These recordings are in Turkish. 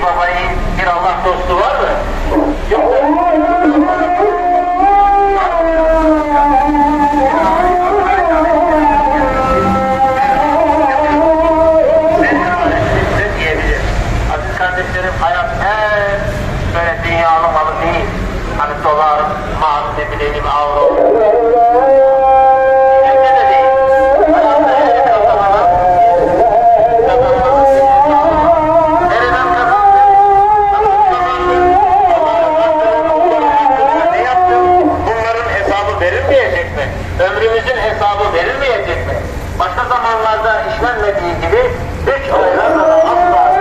babayı bir Allah dostu var mı? Yok da. Aziz kardeşlerim, hayat hep böyle dünyalı malı değil. Hani dolar, mal, ne bileyim, avro. Ülke de değil. Hayatta her kazanalım. Nereden kazandın? Ne yaptın? Bunların hesabı verilmeyecek mi? Ömrümüzün hesabı verilmeyecek mi? Başka zamanlarda işlenmediği gibi 3 aylarda da asla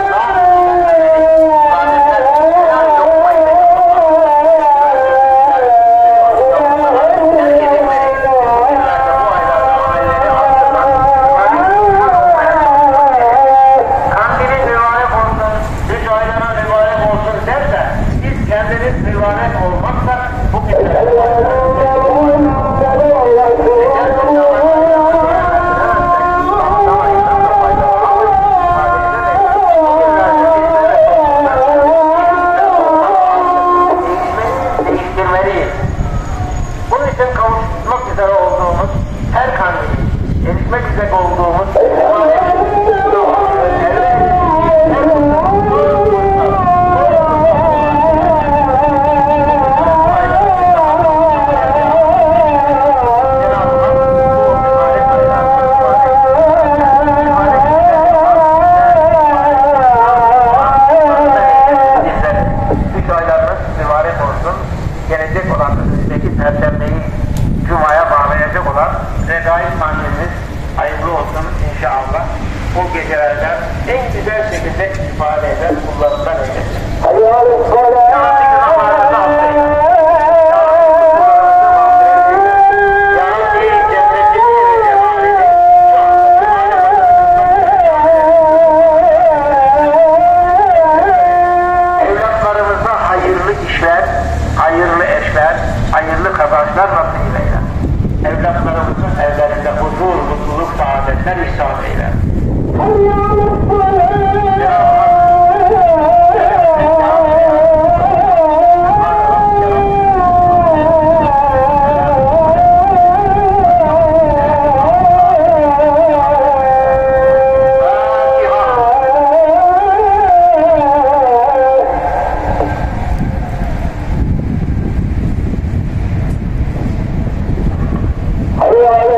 Allah